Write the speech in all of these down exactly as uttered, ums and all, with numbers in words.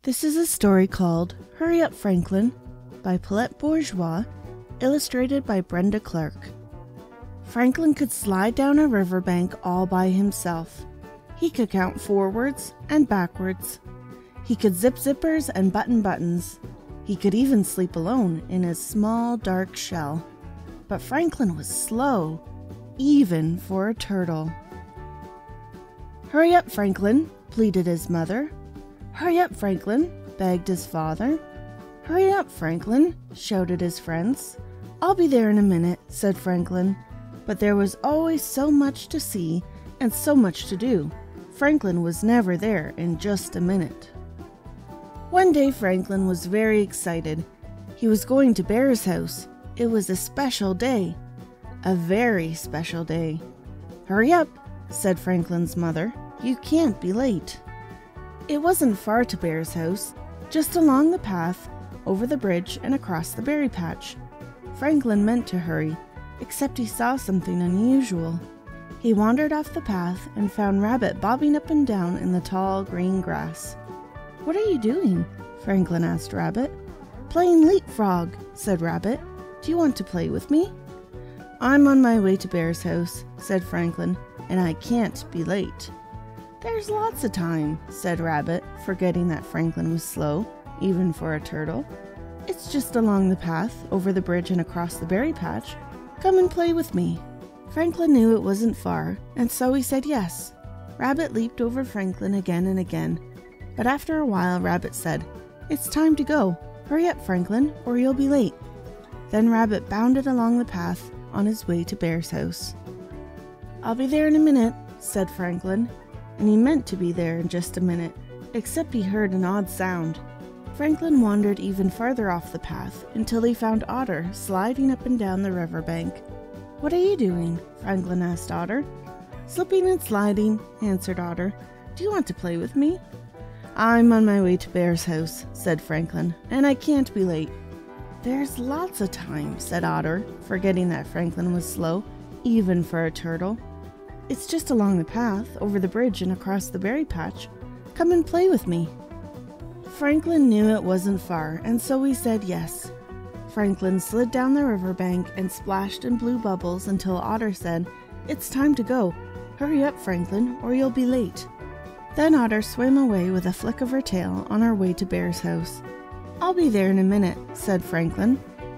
This is a story called Hurry Up, Franklin by Paulette Bourgeois, illustrated by Brenda Clark. Franklin could slide down a riverbank all by himself. He could count forwards and backwards. He could zip zippers and button buttons. He could even sleep alone in his small dark shell. But Franklin was slow, even for a turtle. "Hurry up, Franklin," pleaded his mother. "Hurry up, Franklin," begged his father. "Hurry up, Franklin," shouted his friends. "I'll be there in a minute," said Franklin. But there was always so much to see and so much to do. Franklin was never there in just a minute. One day Franklin was very excited. He was going to Bear's house. It was a special day, a very special day. "Hurry up," said Franklin's mother. "You can't be late." It wasn't far to Bear's house, just along the path, over the bridge, and across the berry patch. Franklin meant to hurry, except he saw something unusual. He wandered off the path and found Rabbit bobbing up and down in the tall green grass. "What are you doing?" Franklin asked Rabbit. "Playing leapfrog," said Rabbit. "Do you want to play with me?" "I'm on my way to Bear's house," said Franklin, "and I can't be late." "There's lots of time," said Rabbit, forgetting that Franklin was slow, even for a turtle. "It's just along the path, over the bridge and across the berry patch. Come and play with me." Franklin knew it wasn't far, and so he said yes. Rabbit leaped over Franklin again and again. But after a while, Rabbit said, "It's time to go. Hurry up, Franklin, or you'll be late." Then Rabbit bounded along the path on his way to Bear's house. "I'll be there in a minute," said Franklin. And he meant to be there in just a minute, except he heard an odd sound. Franklin wandered even farther off the path until he found Otter sliding up and down the riverbank. "What are you doing?" Franklin asked Otter. "Slipping and sliding," answered Otter. "Do you want to play with me?" "I'm on my way to Bear's house," said Franklin, "and I can't be late." "There's lots of time," said Otter, forgetting that Franklin was slow, even for a turtle. "It's just along the path, over the bridge and across the berry patch. Come and play with me." Franklin knew it wasn't far, and so he said yes. Franklin slid down the riverbank and splashed and blew bubbles until Otter said, "It's time to go. Hurry up, Franklin, or you'll be late." Then Otter swam away with a flick of her tail on her way to Bear's house. "I'll be there in a minute," said Franklin.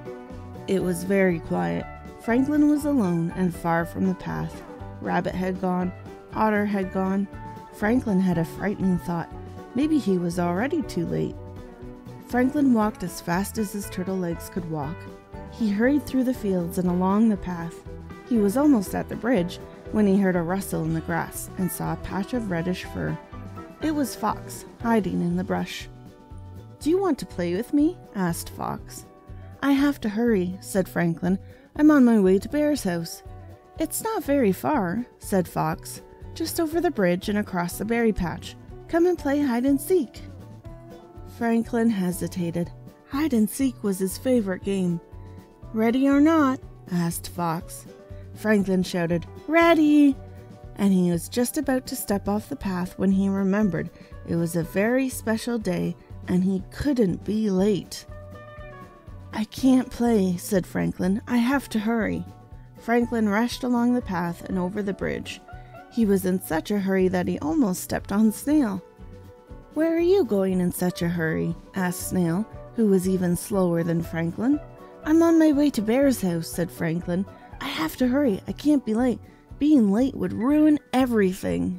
It was very quiet. Franklin was alone and far from the path. Rabbit had gone. Otter had gone. Franklin had a frightening thought. Maybe he was already too late. Franklin walked as fast as his turtle legs could walk. He hurried through the fields and along the path. He was almost at the bridge when he heard a rustle in the grass and saw a patch of reddish fur. It was Fox, hiding in the brush. "Do you want to play with me?" asked Fox. "I have to hurry," said Franklin. "I'm on my way to Bear's house." "It's not very far," said Fox. "Just over the bridge and across the berry patch. Come and play hide and seek." Franklin hesitated. Hide and seek was his favorite game. "Ready or not?" asked Fox. Franklin shouted, "Ready!" And he was just about to step off the path when he remembered it was a very special day and he couldn't be late. "I can't play," said Franklin. "I have to hurry." Franklin rushed along the path and over the bridge. He was in such a hurry that he almost stepped on Snail. "Where are you going in such a hurry?" asked Snail, who was even slower than Franklin. "I'm on my way to Bear's house," said Franklin. "I have to hurry. I can't be late. Being late would ruin everything."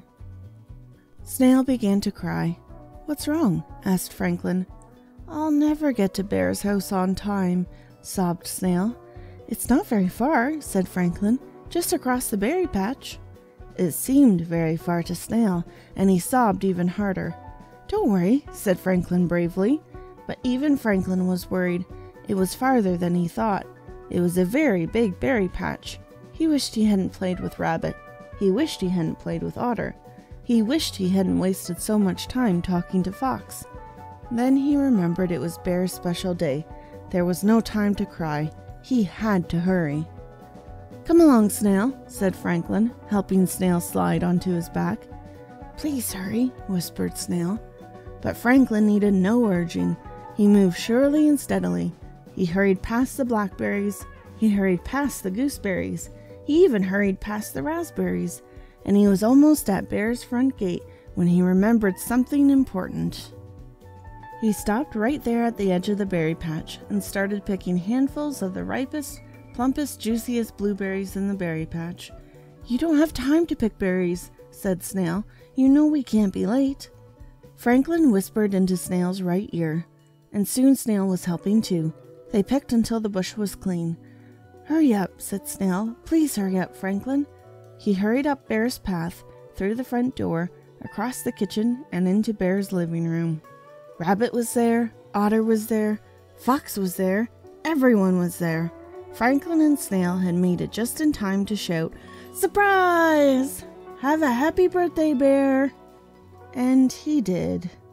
Snail began to cry. "What's wrong?" asked Franklin. "I'll never get to Bear's house on time," sobbed Snail. "It's not very far," said Franklin. "Just across the berry patch." It seemed very far to Snail, and he sobbed even harder. "Don't worry," said Franklin bravely. But even Franklin was worried. It was farther than he thought. It was a very big berry patch. He wished he hadn't played with Rabbit. He wished he hadn't played with Otter. He wished he hadn't wasted so much time talking to Fox. Then he remembered it was Bear's special day. There was no time to cry. He had to hurry. "Come along, Snail," said Franklin, helping Snail slide onto his back. "Please hurry," whispered Snail. But Franklin needed no urging. He moved surely and steadily. He hurried past the blackberries. He hurried past the gooseberries. He even hurried past the raspberries. And he was almost at Bear's front gate when he remembered something important. He stopped right there at the edge of the berry patch and started picking handfuls of the ripest, plumpest, juiciest blueberries in the berry patch. "You don't have time to pick berries," said Snail. "You know we can't be late." Franklin whispered into Snail's right ear, and soon Snail was helping too. They picked until the bush was clean. "Hurry up," said Snail. "Please hurry up, Franklin." He hurried up Bear's path, through the front door, across the kitchen, and into Bear's living room. Rabbit was there, Otter was there, Fox was there, everyone was there. Franklin and Snail had made it just in time to shout, "Surprise! Have a happy birthday, Bear!" And he did.